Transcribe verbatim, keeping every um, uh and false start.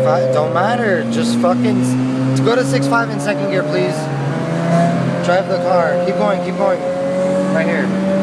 five, don't matter. Just fucking go to six five in second gear, please. Drive the car. Keep going, keep going. Right here.